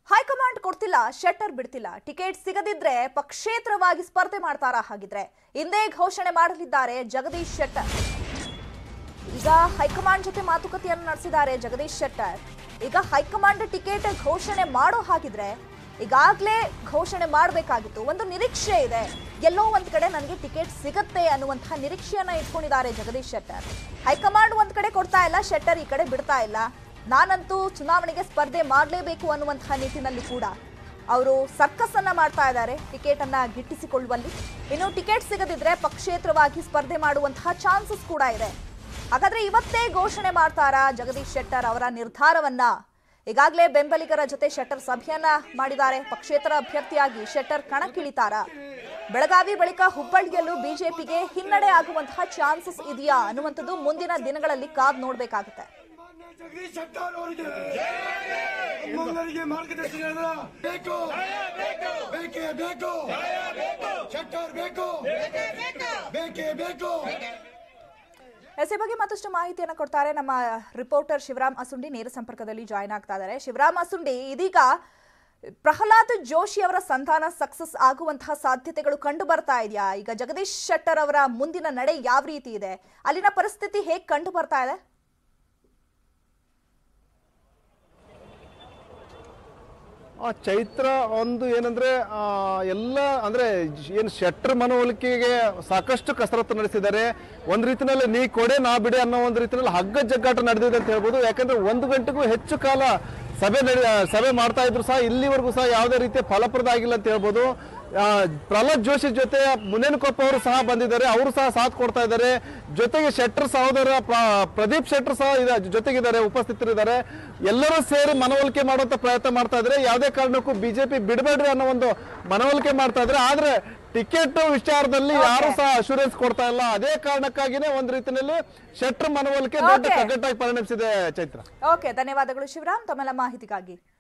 High command ಕೊಡ್ತಿಲ್ಲ, Shettar ಬಿಡ್ತಿಲ್ಲ. Ticket ಸಿಗದಿದ್ರೆ ಪಕ್ಷೇತರವಾಗಿ ಸ್ಪರ್ಧೆ ಮಾಡ್ತಾರಾ? ಹಾಗಿದ್ರೆ ಇಂದೇ ಘೋಷಣೆ ಮಾಡಲಿದ್ದಾರೆ ಜಗದೀಶ್ ಶೆಟ್ಟರ್. ಈಗ ಹೈಕಮಾಂಡ್ ಜೊತೆ ಮಾತುಕತೆಯನ್ನು ನಡೆಸಿದ್ದಾರೆ ಜಗದೀಶ್ ಶೆಟ್ಟರ್. ಈಗ ಹೈಕಮಾಂಡ್ ಟಿಕೆಟ್ ಘೋಷಣೆ ಮಾಡೋ ಹಾಗಿದ್ರೆ ಈಗಾಗಲೇ ಘೋಷಣೆ ಮಾಡಬೇಕಾಗಿತ್ತು. ಒಂದು ನಿರೀಕ್ಷೆ ಇದೆ, ಎಲ್ಲೋ ಒಂದ್ ಕಡೆ ನನಗೆ ಟಿಕೆಟ್ ಸಿಗತ್ತೆ ಅನ್ನುವಂತಹ ನಿರೀಕ್ಷೆಯನ್ನ ಇಟ್ಕೊಂಡಿದ್ದಾರೆ ಜಗದೀಶ್ ಶೆಟ್ಟರ್. ಹೈಕಮಾಂಡ್ ಒಂದ್ ಕಡೆ ಕೊಡ್ತಾ ಇಲ್ಲ, ಶೆಟ್ಟರ್ ಈ ಕಡೆ ಬಿಡ್ತಾ ಇಲ್ಲ. ನಾನಂತೂ ಚುನಾವಣೆಗೆ ಸ್ಪರ್ಧೆ ಮಾಡಲೇಬೇಕು ಅನ್ನುವಂತಹ ನಿಟ್ಟಿನಲ್ಲಿ ಕೂಡ ಅವರು ಸರ್ಕಸ್ ಅನ್ನ ಮಾಡ್ತಾ ಇದ್ದಾರೆ ಟಿಕೆಟ್ ಅನ್ನ ಗಿಟ್ಟಿಸಿಕೊಳ್ಳುವಲ್ಲಿ. ಇನ್ನು ಟಿಕೆಟ್ ಸಿಗದಿದ್ರೆ ಪಕ್ಷೇತರವಾಗಿ ಸ್ಪರ್ಧೆ ಮಾಡುವಂತಹ ಚಾನ್ಸಸ್ ಕೂಡ ಇದೆ. ಹಾಗಾದ್ರೆ ಇವತ್ತೇ ಘೋಷಣೆ ಮಾಡ್ತಾರಾ ಜಗದೀಶ್ ಶೆಟ್ಟರ್ ಅವರ ನಿರ್ಧಾರವನ್ನ? ಈಗಾಗಲೇ ಬೆಂಬಲಿಗರ ಜೊತೆ ಶೆಟ್ಟರ್ ಸಭೆಯನ್ನ ಮಾಡಿದ್ದಾರೆ. ಪಕ್ಷೇತರ ಅಭ್ಯರ್ಥಿಯಾಗಿ ಶೆಟ್ಟರ್ ಕಣಕ್ಕಿಳಿತಾರಾ? ಬೆಳಗಾವಿ ಬಳಿಕ ಹುಬ್ಬಳ್ಳಿಯಲ್ಲೂ ಬಿಜೆಪಿಗೆ ಹಿನ್ನಡೆ ಆಗುವಂತಹ ಚಾನ್ಸಸ್ ಇದೆಯಾ ಅನ್ನುವಂಥದ್ದು ಮುಂದಿನ ದಿನಗಳಲ್ಲಿ ಕಾದ್ ನೋಡ್ಬೇಕಾಗುತ್ತೆ. ಜಗದೀಶ್ ಶೆಟ್ಟರ್ ಅವರಿಗೆ ಮಾರ್ಗದರ್ಶನ ಬೇಕು, ಬೇಕೇ ಬೇಕು, ಶೆಟ್ಟರ್ ಬೇಕು, ಬೇಕೇ ಬೇಕು. ಈ ಬಗ್ಗೆ ಮತ್ತಷ್ಟು ಮಾಹಿತಿಯನ್ನು ಕೊಡ್ತಾರೆ ನಮ್ಮ ರಿಪೋರ್ಟರ್ ಶಿವರಾಮ್ ಅಸುಂಡಿ. ನೇರ ಸಂಪರ್ಕದಲ್ಲಿ ಜಾಯ್ನ್ ಆಗ್ತಾ ಇದ್ದಾರೆ. ಶಿವರಾಮ್ ಅಸುಂಡಿ, ಇದೀಗ ಪ್ರಹ್ಲಾದ್ ಜೋಶಿ ಅವರ ಸಂಧಾನ ಸಕ್ಸಸ್ ಆಗುವಂತಹ ಸಾಧ್ಯತೆಗಳು ಕಂಡು ಬರ್ತಾ ಇದೆಯಾ? ಈಗ ಜಗದೀಶ್ ಶೆಟ್ಟರ್ ಅವರ ಮುಂದಿನ ನಡೆ ಯಾವ ರೀತಿ ಇದೆ? ಅಲ್ಲಿನ ಪರಿಸ್ಥಿತಿ ಹೇಗೆ ಕಂಡು ಬರ್ತಾ ಇದೆ? ಚೈತ್ರ, ಒಂದು ಏನಂದ್ರೆ ಎಲ್ಲ ಅಂದ್ರೆ ಏನು ಶೆಟ್ಟರ್ ಮನವೊಲಿಕೆಗೆ ಸಾಕಷ್ಟು ಕಸರತ್ತು ನಡೆಸಿದ್ದಾರೆ. ಒಂದ್ ರೀತಿಯಲ್ಲಿ ನೀ ಕೊಡೆ ನಾ ಬಿಡೆ ಅನ್ನೋ ಒಂದು ರೀತಿಯಲ್ಲಿ ಹಗ್ಗ ಜಗ್ಗಾಟ ನಡೆದಿದೆ ಅಂತ ಹೇಳ್ಬೋದು. ಯಾಕಂದ್ರೆ 1 ಗಂಟೆಗೂ ಹೆಚ್ಚು ಕಾಲ ಸಭೆ ಮಾಡ್ತಾ ಇದ್ರು ಸಹ ಇಲ್ಲಿವರೆಗೂ ಸಹ ಯಾವುದೇ ರೀತಿಯ ಫಲಪ್ರದ ಆಗಿಲ್ಲ ಅಂತ ಹೇಳ್ಬೋದು. ಪ್ರಹ್ಲಾದ್ ಜೋಶಿ ಜೊತೆ ಮುನೇನಕೊಪ್ಪ ಅವರು ಸಹ ಬಂದಿದ್ದಾರೆ, ಅವರು ಸಹ ಸಾಥ್ ಕೊಡ್ತಾ ಇದ್ದಾರೆ. ಜೊತೆಗೆ ಶೆಟ್ಟರ್ ಸಹೋದರ ಪ್ರದೀಪ್ ಶೆಟ್ಟರ್ ಸಹ ಜೊತೆಗಿದ್ದಾರೆ, ಉಪಸ್ಥಿತರಿದ್ದಾರೆ. ಎಲ್ಲರೂ ಸೇರಿ ಮನವೊಲಿಕೆ ಮಾಡುವಂತ ಪ್ರಯತ್ನ ಮಾಡ್ತಾ ಇದ್ದಾರೆ. ಯಾವುದೇ ಕಾರಣಕ್ಕೂ ಬಿಜೆಪಿ ಬಿಡಬೇಡ್ರಿ ಅನ್ನೋ ಒಂದು ಮನವೊಲಿಕೆ ಮಾಡ್ತಾ ಇದ್ದಾರೆ. ಆದ್ರೆ ಟಿಕೆಟ್ ವಿಚಾರದಲ್ಲಿ ಯಾರು ಸಹ ಅಶ್ಯೂರೆನ್ಸ್ ಕೊಡ್ತಾ ಇಲ್ಲ. ಅದೇ ಕಾರಣಕ್ಕಾಗಿನೇ ಒಂದ್ ರೀತಿಯಲ್ಲಿ ಶೆಟ್ಟರ್ ಮನವೊಲಿಕೆ ದೊಡ್ಡ ಕಗ್ಗಟ್ಟಾಗಿ ಪರಿಣಮಿಸಿದೆ. ಚೈತ್ರ, ಓಕೆ, ಧನ್ಯವಾದಗಳು ಶಿವರಾಮ್ ತಮ್ಮೆಲ್ಲ ಮಾಹಿತಿಗಾಗಿ.